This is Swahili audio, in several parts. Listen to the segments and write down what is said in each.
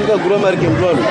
ka gura marken blon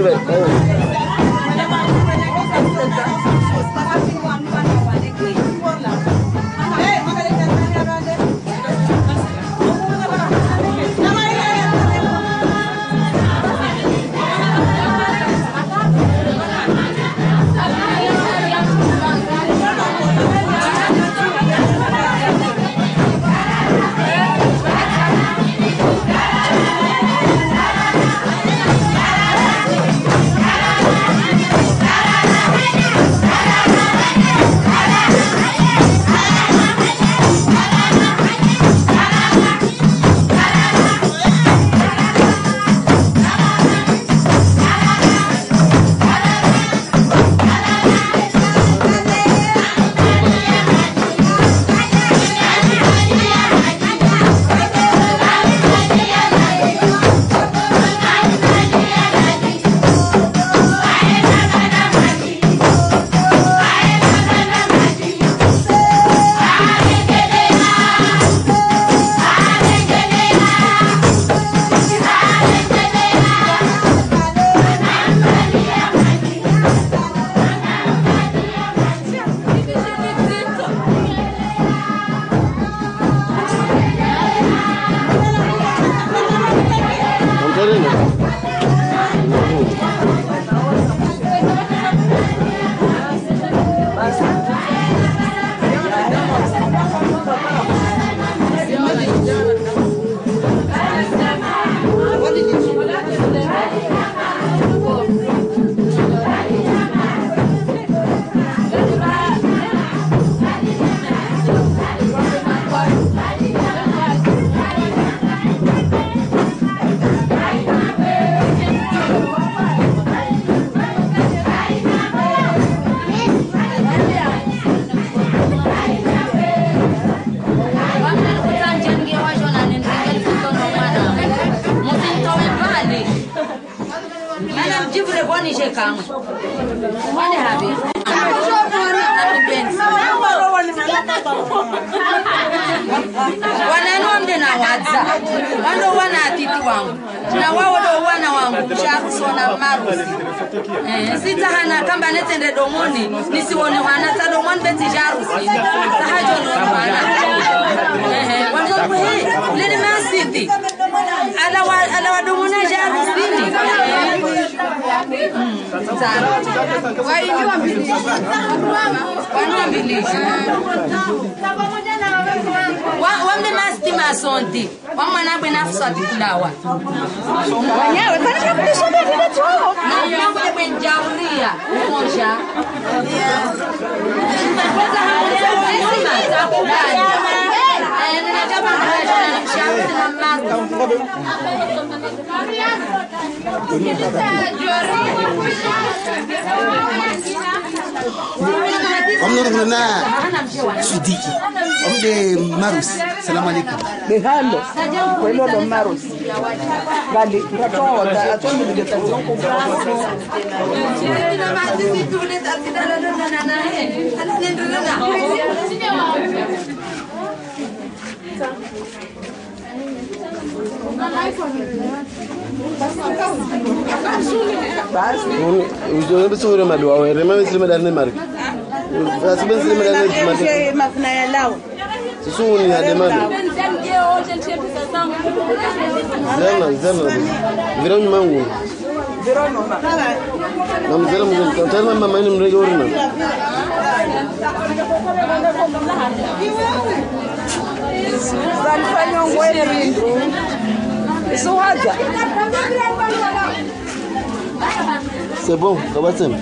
Wananomde na wadza wano wana atiti wangu na wao do wana wangu mshakusona marusi sita hana kamba netende domoni nisione wana ta domoni beti jarusi sahajo no wana wando he lele masiti ala wa domona jarusi ni waini wambilisha wamde mastima sonti wamwana bwena fusati kulawa wanyawe kana kudisha bebe tu na benjauria umoja kwanza hamsema takubali na jaba na mshauri na maru Omnuruna Sudiki. Omde Marus. Salam alaikum. Behalo. Kwelo do Marus. Gali, rato da atomi de tazo ko braso. Ujo besure madwa were mama silima dalne mark. Asiben silima dalne mark. Mafna ya lao. Susuni ya demanda. Zana. Vironi mangu. Virono ma. Namzela mzela tena mama ni mrege urina. Zanifanya ngwele rindu. Isuhaja. C'est bon, comment c'est?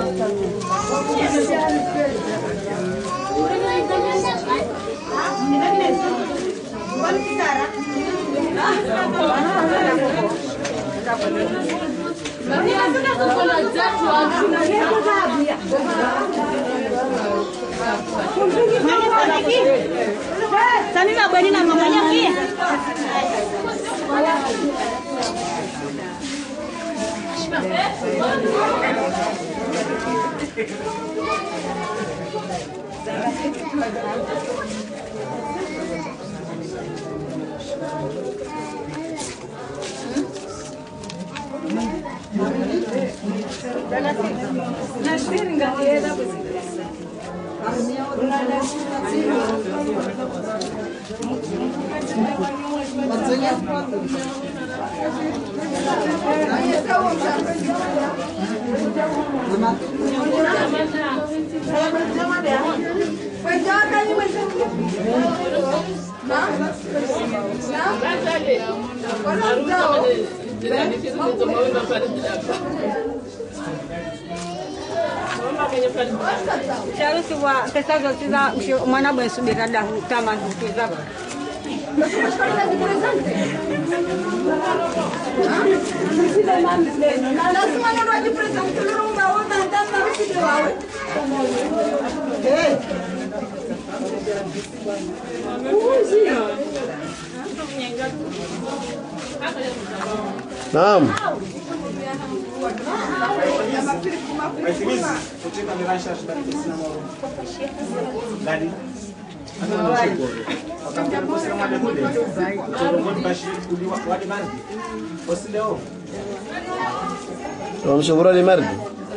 Sani na bweni na mamanya pia. Saya suka kesal kita mana boleh subir ada taman kita. Naam. Wamshukuru Limardi.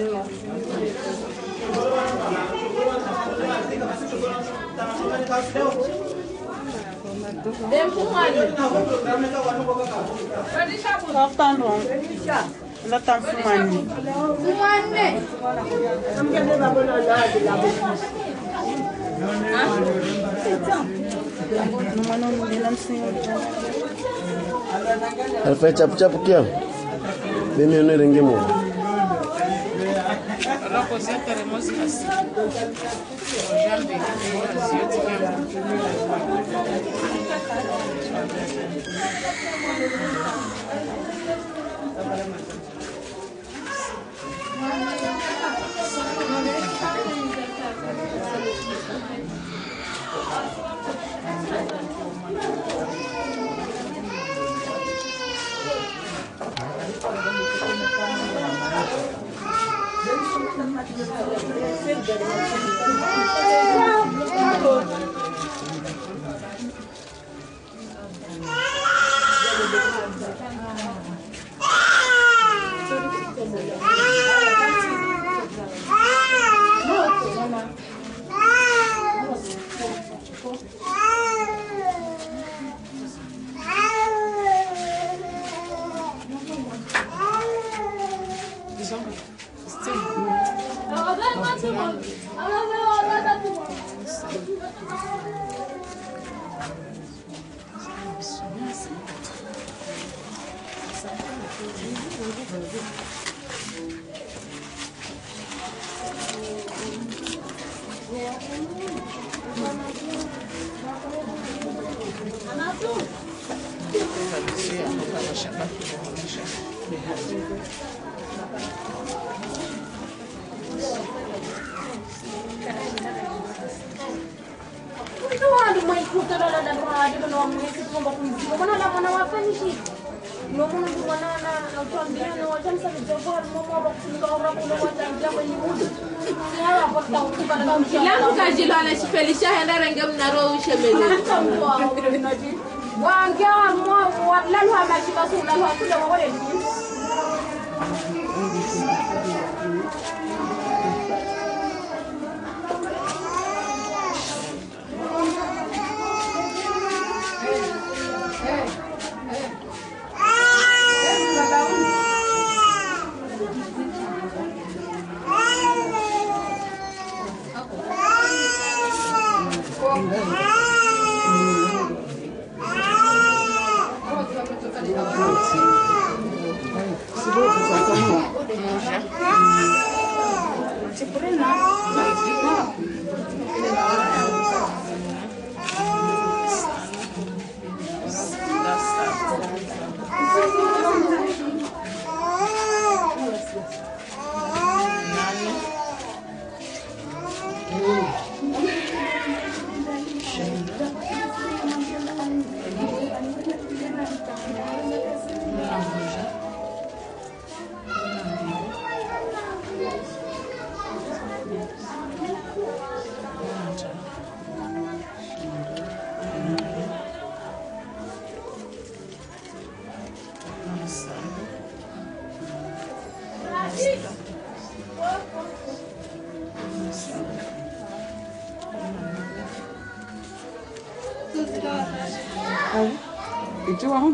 Alfa cap-cap kia. Demi ono rengemo. Alors que c'est carrément assis. Jambe, Itu ahon.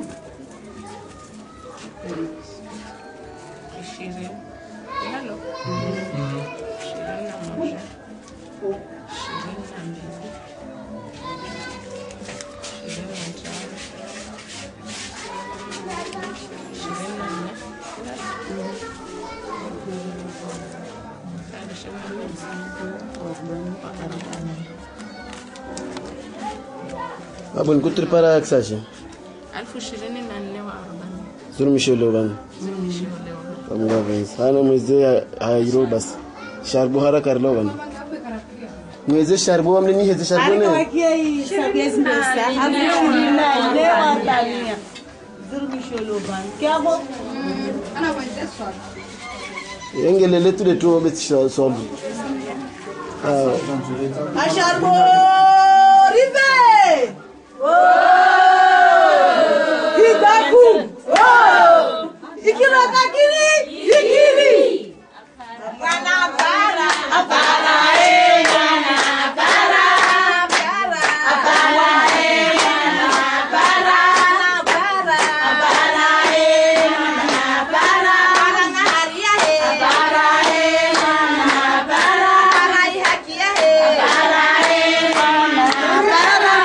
Abun kutri para aksashi. 2440. Zulmisholo bana. Amgavens. Hana mweze hayro bas. Sharbu haraka rlo bana. Mweze sharbu amne ni heze sharbu ne. Wakia hii sabia mbesa. Alhamdulillah leo atania. Zulmisholo bana. Kia bo. Ana wende swali. Yengelele tule tu obet swali. Asharbo rive. Kidaku. Ikira takiri. Ikiri. Bana bara. Bara nana bara. Bara. Bara nana bara. Bara. Bara nana bara. Bara ngaharia he. Bara nana bara. Bara ihakia he. Bara nana bara.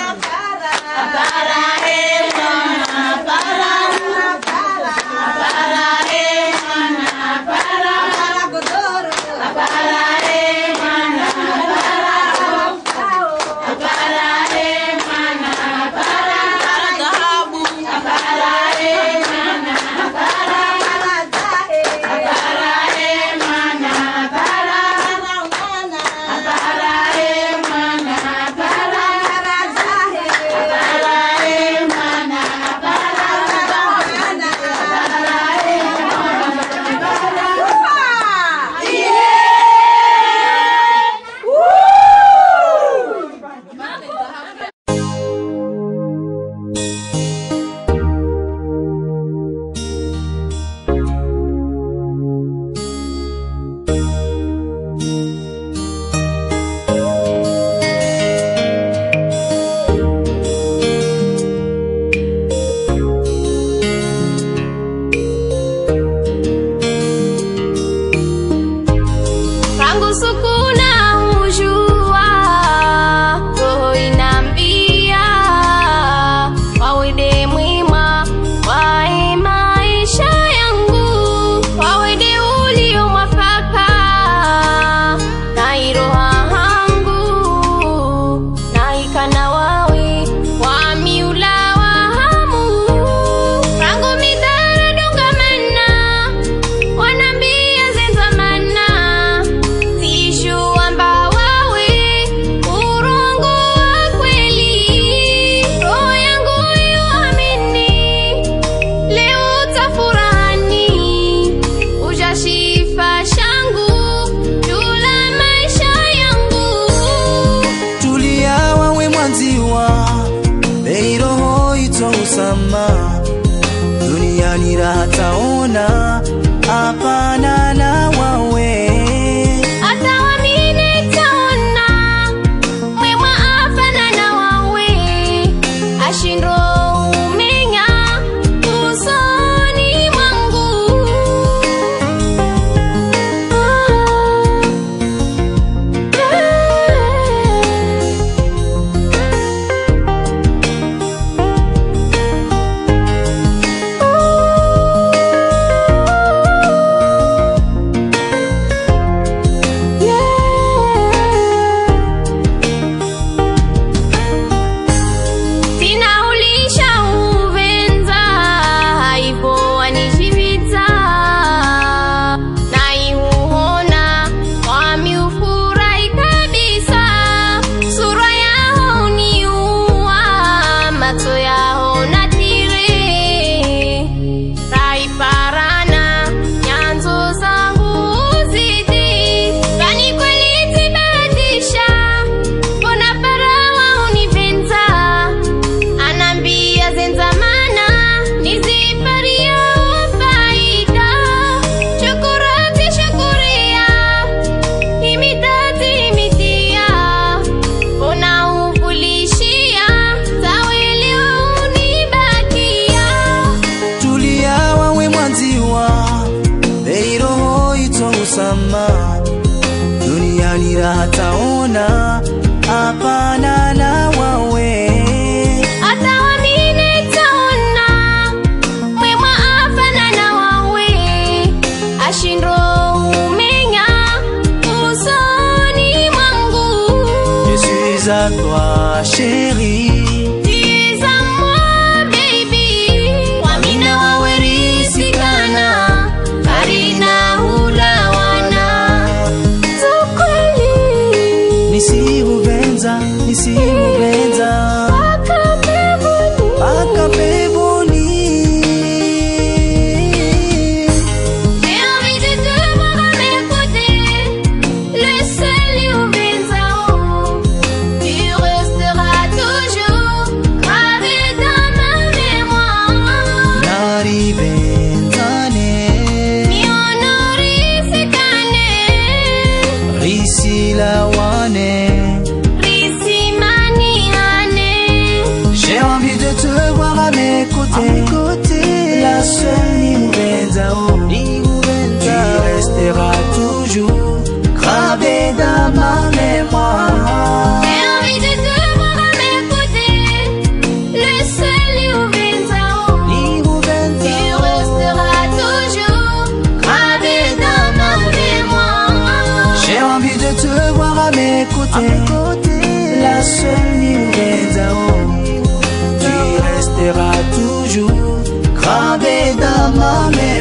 duniani raha taona, hapana na wawe atawamini taona, mwema afana na wawe ashindo umenya usoni mwangu. duniani raha taona, hapana na wawe. Atawamini taona, mwema afana na wawe. Ashindro umenya, usoni mwangu. Je suis à toi chérie, Tu es à moi baby. Wamina wawe risikana, karina hulawana. Tukweli nisiubenza Paka peboni. J'ai envie de te voir à mes côtés, le seul Youbenzao. Tu resteras toujours gravé dans ma mémoire. Nari benzane, Mionori sekane, risi lawane. Risi maniane. J'ai envie de te voir à mes côtés, la seule Youbenzao. Tu resteras toujours gravé dans ma mémoire. J'ai envie de te voir à mes côtés, le seul Youbenzao. Tu resteras toujours gravé dans ma mémoire. J'ai envie de te voir à mes côtés, la seule Youbenzao. Tu resteras toujours gravé dans ma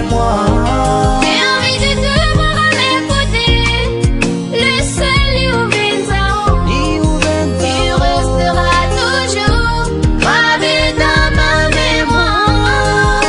mémoire. J'ai envie de te voir à mes côtés, le seul Youbenzao. Tu resteras toujours gravé dans ma mémoire.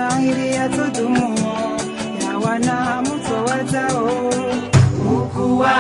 mashairi ya tudumu ya wana mtowazao huku